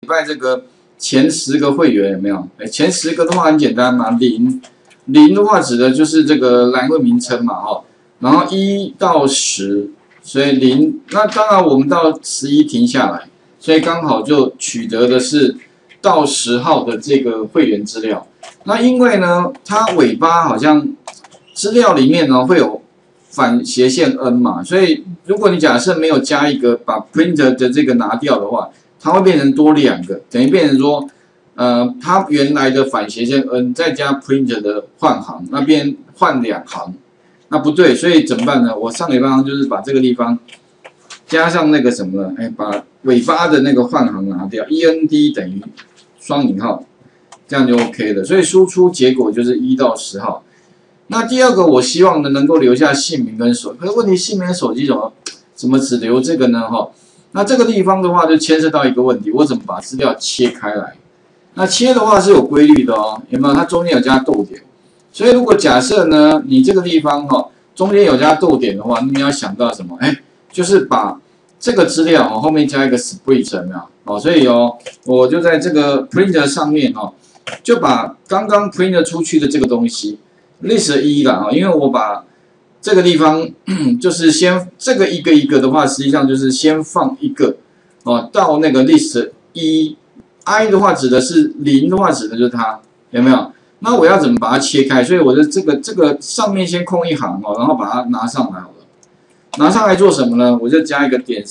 拜这个前10个会员有没有？前10个的话很简单嘛，零的话指的就是这个栏位名称嘛，然后1到10，所以0，那当然我们到11停下来，所以刚好就取得的是到10号的这个会员资料。那因为呢，它尾巴好像资料里面呢会有反斜线 n 嘛，所以如果你假设没有加一个把 printer 的这个拿掉的话，它会变成多2个，等于变成说，它原来的反斜线 n 再加 printer 的换行，那边换2行，那不对，所以怎么办呢？我上礼拜就是把这个地方加上那个什么呢？把尾巴的那个换行拿掉 ，end 等于双引号，这样就 OK 了。所以输出结果就是1到10号。那第二个，我希望呢能够留下姓名跟手，可是问题姓名跟手机怎么只留这个呢？那这个地方的话就牵涉到一个问题，我怎么把资料切开来？那切的话是有规律的哦，有没有？它中间有加逗点，所以如果假设呢你这个地方中间有加逗点的话，那你要想到什么？就是把这个资料后面加一个 split 有没有？所以我就在这个 printer 上面就把刚刚 printer 出去的这个东西。list 1啦，因为我把这个地方就是先这个一个一个的话，实际上就是先放一个到那个 list 1，i 的话指的是0的话指的就是它，有没有？那我要怎么把它切开？所以我的这个上面先空一行然后把它拿上来好了。拿上来做什么呢？我就加一个点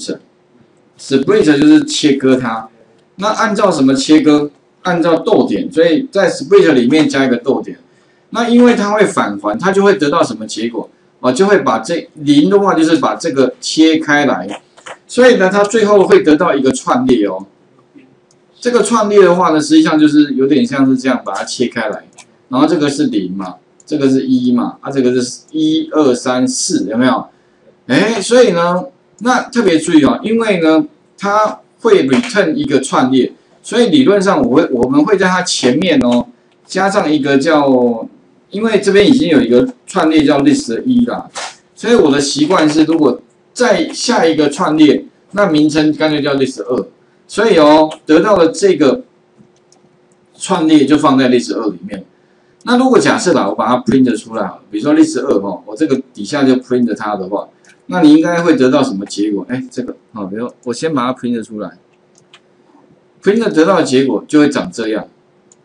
split 就是切割它。那按照什么切割？按照逗点，所以在 split 里面加一个逗点。那因为它会返还，它就会得到什么结果？就会把这0的话，就是把这个切开来，所以呢，它最后会得到一个串列哦。这个串列的话呢，实际上就是有点像是这样把它切开来，然后这个是0嘛，这个是1嘛，这个是1、2、3、4，有没有？所以呢，那特别注意因为呢，它会 return 一个串列，所以理论上我们会在它前面加上一个叫。因为这边已经有一个串列叫 list 1啦，所以我的习惯是，如果再下一个串列，那名称干脆叫 list 2。所以得到了这个串列就放在 list 2里面。那如果假设我把它 print 出来，比如说 list 2我这个底下就 print 它的话，那你应该会得到什么结果？这个比如我先把它 print 出来 ，print 得到的结果就会长这样。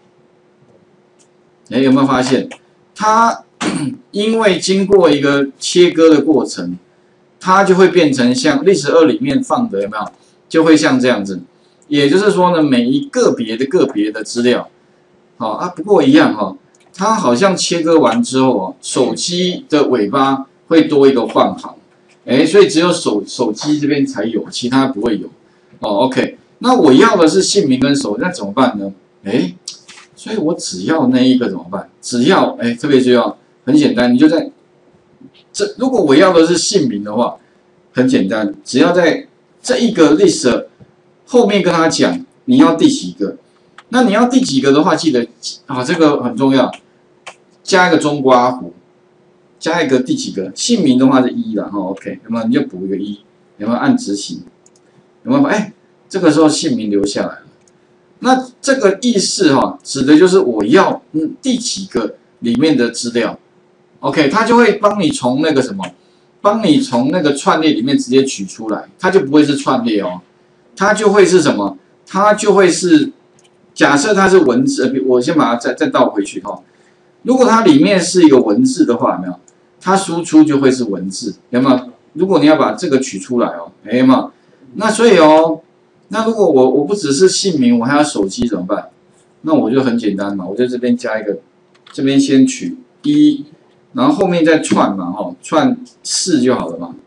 有没有发现？它因为经过一个切割的过程，它就会变成像list 2里面放的有没有？就会像这样子。也就是说呢，每一个别的资料，不过一样它好像切割完之后手机的尾巴会多一个换行，所以只有手机这边才有，其他不会有。OK， 那我要的是姓名跟手机，那怎么办呢？所以我只要那一个怎么办？只要特别重要，很简单，你就在这。如果我要的是姓名的话，很简单，只要在这一个 list 后面跟他讲你要第几个。那你要第几个的话，记得这个很重要，加一个中括弧，加一个第几个。姓名的话是1啦，OK， 有没有？你就补一个1，有没有？按执行，有没有？这个时候姓名留下来了。那这个意思指的就是我要第几个里面的资料 ，OK， 它就会帮你从那个什么，帮你从那个串列里面直接取出来，它就不会是串列它就会是什么？它就会是，假设它是文字，我先把它再倒回去如果它里面是一个文字的话，有没有？它输出就会是文字，有没有？如果你要把这个取出来有没有？那所以那如果我不只是姓名，我还要手机怎么办？那我就很简单嘛，我在这边加一个，这边先取1，然后后面再串嘛串4就好了嘛，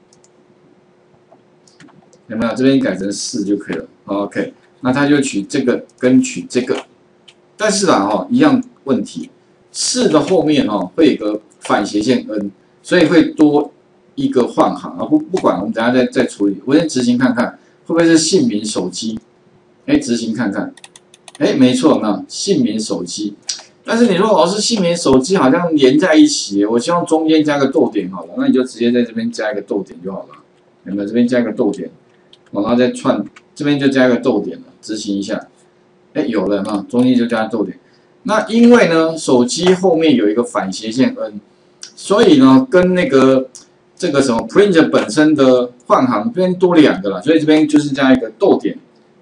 有没有？这边改成4就可以了。OK， 那他就取这个跟取这个，但是一样问题，4的后面会有一个反斜线 n， 所以会多一个换行不管，我们等一下再处理，我先执行看看。会不会是姓名手机？执行看看。没错，有没有？姓名手机。但是你说老师姓名手机好像连在一起，我希望中间加个逗点好了，那你就直接在这边加一个逗点就好了。有没有？这边加一个逗点，然后再串，这边就加一个逗点了。 执行一下，哎，有了哈，中间就加逗点。那因为呢，手机后面有一个反斜线 n， 所以呢，跟那个这个什么 print 本身的换行这边多2个了，所以这边就是加一个逗点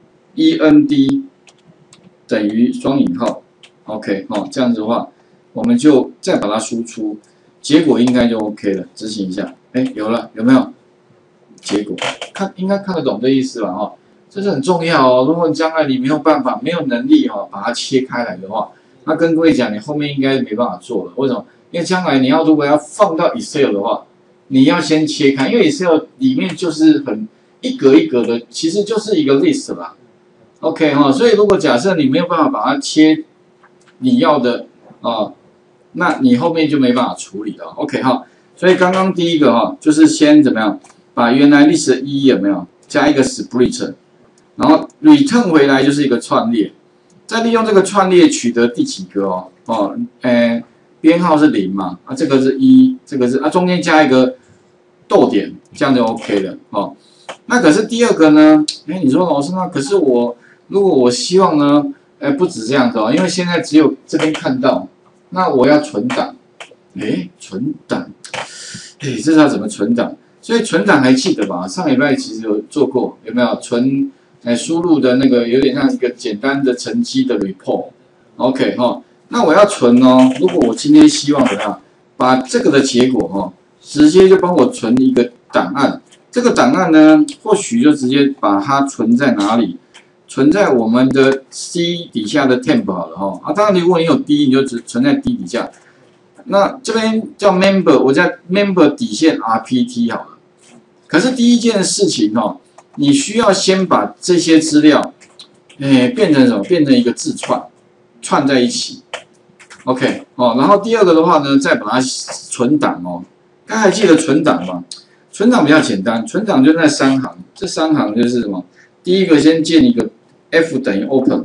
，end 等于双引号 ，OK 哦，这样子的话，我们就再把它输出，结果应该就 OK 了，执行一下，哎，有了，有没有？结果应该看得懂这意思吧？哦，这是很重要哦。如果将来你没有办法、没有能力哦，把它切开来的话，那跟各位讲，你后面应该没办法做了。为什么？因为将来你如果要放到 Excel 的话，你要先切开，因为 Excel 里面就是很一格一格的，其实就是一个 list 啦。OK 哈，所以如果假设你没有办法把它切你要的那你后面就没办法处理了。OK 哈，所以刚刚第一个哈，就是先怎么样，把原来 list 的有没有加一个 split， 然后 return 回来就是一个串列，再利用这个串列取得第几个编号是0嘛，这个是1，这个是中间加一个逗点，这样就 OK 了哦。那可是第二个呢？你说老师，那可是如果我希望呢，不止这样子哦，因为现在只有这边看到，那我要存档，存档，这是要怎么存档？所以存档还记得吧？上礼拜其实有做过，有没有存？输入的那个有点像一个简单的成绩的 report，OK 哈。那我要存哦，如果我今天希望怎样，把这个的结果直接就帮我存一个档案。这个档案呢，或许就直接把它存在哪里？存在我们的 C 底下的 temp 好了哈。当然如果你有 D， 你就只存在 D 底下。那这边叫 member， 我在 member 底线 RPT 好了。可是第一件事情你需要先把这些资料，变成什么？变成一个字串在一起。OK 然后第二个的话呢，再把它存档刚才还记得存档吗？存档比较简单，存档就那3行，这3行就是什么？第一个先建一个 F 等于 open。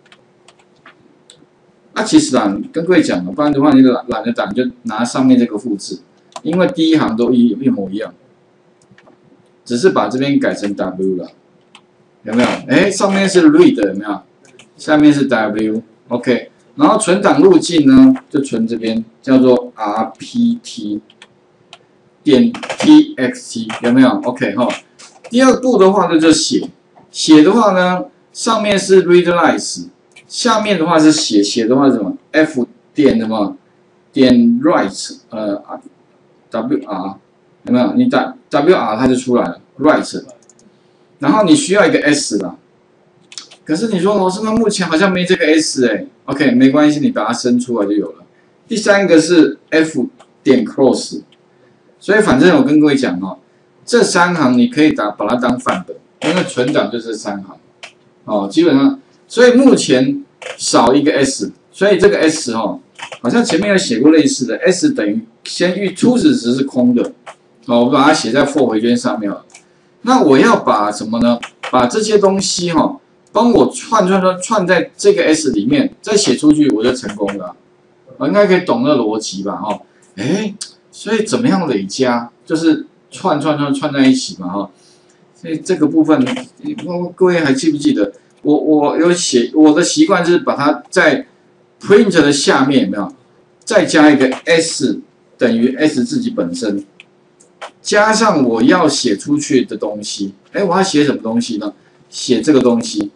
其实跟各位讲了，不然的话你懒得档就拿上面这个复制，因为第一行都一模一样，只是把这边改成 W 了，有没有？上面是 read 有没有？下面是 W，OK。然后存档路径呢，就存这边，叫做 RPT 点 TXT， 有没有 ？OK 哈。第二步的话呢，就写的话呢，上面是 readLines， 下面的话是写的话是什么 ？F 点什么？点 write WR 有没有？你打 WR 它就出来了 write， 然后你需要一个 S 啦。可是你说老师，那目前好像没这个 S OK 没关系，你把它生出来就有了。第三个是 F 点 close， 所以反正我跟各位讲这3行你可以把它当范本，因为存档就是3行基本上，所以目前少一个 S， 所以这个 S 好像前面有写过类似的 S 等于先初始值是空的我把它写在 for 回圈上面了。那我要把什么呢？把这些东西帮我串在这个 S 里面，再写出去我就成功了。应该可以懂那逻辑吧？所以怎么样累加？就是串在一起嘛所以这个部分，各位还记不记得？我有写，我的习惯是把它在 print 的下面有没有再加一个 S 等于 S 自己本身，加上我要写出去的东西。我要写什么东西呢？写这个东西。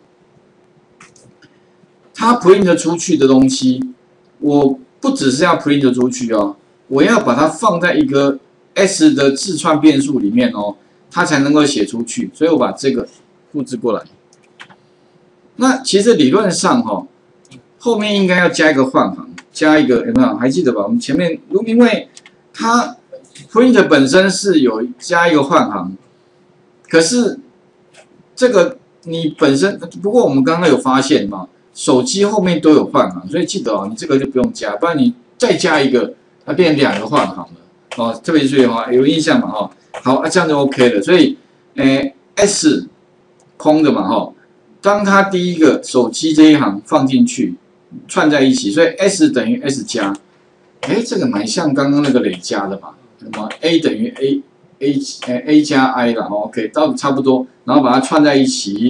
它 print 出去的东西，我不只是要 print 出去我要把它放在一个 S 的字串变数里面它才能够写出去。所以我把这个复制过来。那其实理论上后面应该要加一个换行，加一个有没有？还记得吧？我们前面因为它 print 本身是有加一个换行，可是这个你本身不过我们刚刚有发现嘛。手机后面都有换行，所以记得你这个就不用加，不然你再加一个，它变成2个换行了特别注意有印象嘛好这样就 OK 了。所以S 空的嘛当它第一个手机这一行放进去，串在一起，所以 S 等于 S 加，这个蛮像刚刚那个累加的嘛，那么 A 等于 A 加 I 啦OK 到差不多，然后把它串在一起。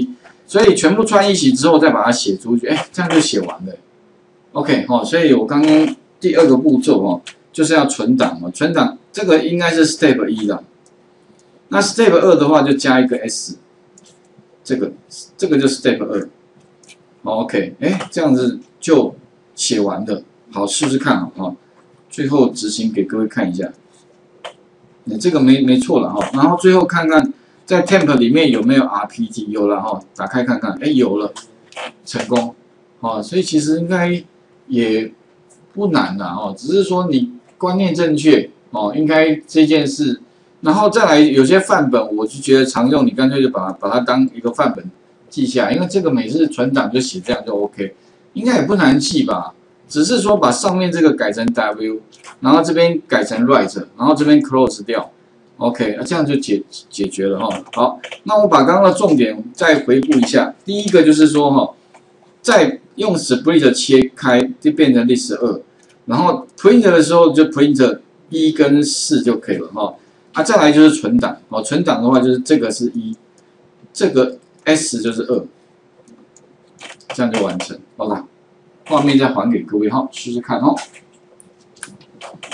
所以全部串一起之后再把它写出去，哎，这样就写完了。OK 哦，所以我刚刚第二个步骤哦，就是要存档哦，存档这个应该是 Step 1的，那 Step 2的话就加一个 S， 这个就 Step 2。OK， 哎，这样子就写完了，好，试试看啊，最后执行给各位看一下，这个没错了哈，然后最后看看在 Temp 里面有没有 RPG， 有了哈，打开看看，哎，有了，成功，所以其实应该也不难啦哦，只是说你观念正确哦，应该这件事，然后再来有些范本，我就觉得常用，你干脆就把它当一个范本记下来，因为这个每次存档就写这样就 OK， 应该也不难记吧，只是说把上面这个改成 W， 然后这边改成 Write， 然后这边 Close 掉 ，OK， 这样就解决了哈。好，那我把刚刚的重点再回顾一下，第一个就是说哈，在用 Split 切开就变成list 2，然后 Print 的时候就 Print 1跟4就可以了哈。再来就是存档哦，存档的话就是这个是1，这个 S 就是2，这样就完成。好了，画面再还给各位哈，试试看哦。